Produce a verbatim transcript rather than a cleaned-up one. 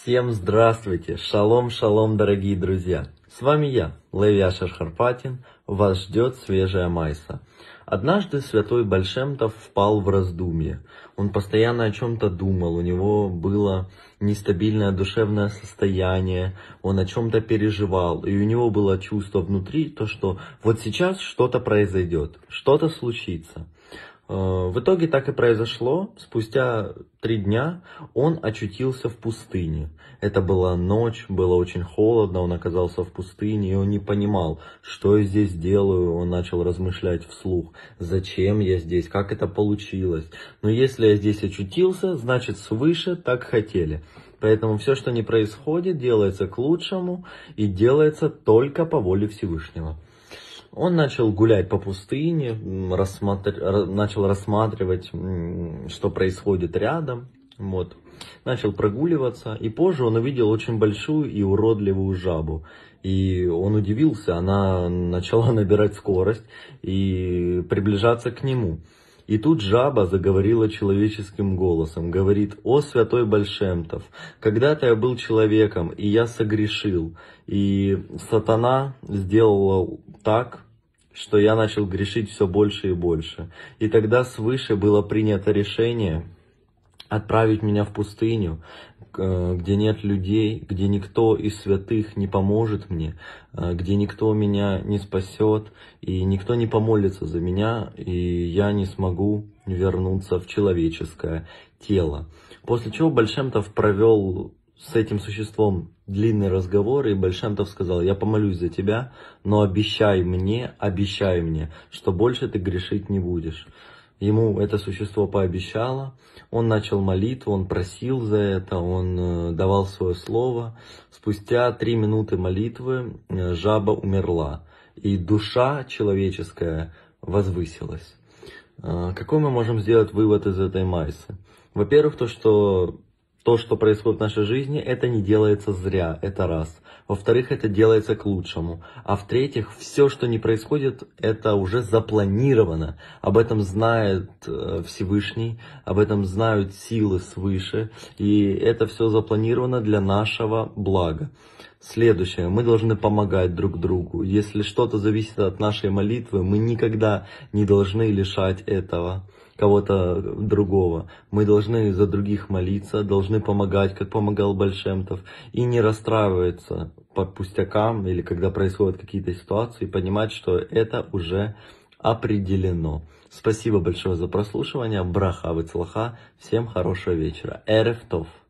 Всем здравствуйте! Шалом, шалом, дорогие друзья! С вами я, Леви Ашер Харпатин. Вас ждет свежая майса. Однажды святой Бааль Шем Тов впал в раздумье. Он постоянно о чем-то думал, у него было нестабильное душевное состояние, он о чем-то переживал, и у него было чувство внутри, то что вот сейчас что-то произойдет, что-то случится. В итоге так и произошло. Спустя три дня он очутился в пустыне. Это была ночь, было очень холодно, он оказался в пустыне, и он не понимал, что я здесь делаю. Он начал размышлять вслух, зачем я здесь, как это получилось. Но если я здесь очутился, значит свыше так хотели. Поэтому все, что не происходит, делается к лучшему и делается только по воле Всевышнего. Он начал гулять по пустыне, рассматр... начал рассматривать, что происходит рядом, вот. Начал прогуливаться, и позже он увидел очень большую и уродливую жабу. И он удивился, она начала набирать скорость и приближаться к нему. И тут жаба заговорила человеческим голосом, говорит: «О, святой Бааль Шем Тов, когда-то я был человеком, и я согрешил, и сатана сделал так, что я начал грешить все больше и больше. И тогда свыше было принято решение отправить меня в пустыню, где нет людей, где никто из святых не поможет мне, где никто меня не спасет, и никто не помолится за меня, и я не смогу вернуться в человеческое тело». После чего Бааль Шем Тов провел с этим существом длинный разговор, и Бааль Шем Тов сказал: «Я помолюсь за тебя, но обещай мне, обещай мне, что больше ты грешить не будешь». Ему это существо пообещало, он начал молитву, он просил за это, он давал свое слово. Спустя три минуты молитвы жаба умерла, и душа человеческая возвысилась. Какой мы можем сделать вывод из этой майсы? Во-первых, то, что то, что происходит в нашей жизни, это не делается зря, это раз. Во-вторых, это делается к лучшему. А в-третьих, все, что не происходит, это уже запланировано. Об этом знает Всевышний, об этом знают силы свыше. И это все запланировано для нашего блага. Следующее. Мы должны помогать друг другу. Если что-то зависит от нашей молитвы, мы никогда не должны лишать этого кого-то другого. Мы должны за других молиться, должны помогать, как помогал Бааль Шем Тов, и не расстраиваться по пустякам или когда происходят какие-то ситуации, понимать, что это уже определено. Спасибо большое за прослушивание. Браха вецлаха. Всем хорошего вечера. Эрев тов.